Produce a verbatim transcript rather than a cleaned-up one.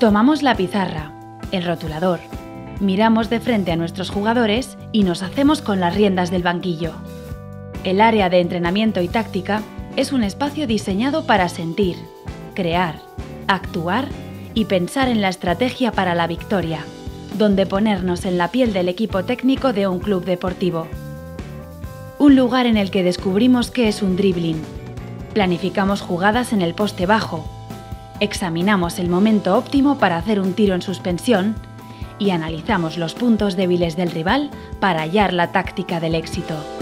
Tomamos la pizarra, el rotulador, miramos de frente a nuestros jugadores y nos hacemos con las riendas del banquillo. El área de entrenamiento y táctica es un espacio diseñado para sentir, crear, actuar y pensar en la estrategia para la victoria, donde ponernos en la piel del equipo técnico de un club deportivo. Un lugar en el que descubrimos qué es un dribbling, planificamos jugadas en el poste bajo, examinamos el momento óptimo para hacer un tiro en suspensión y analizamos los puntos débiles del rival para hallar la táctica del éxito.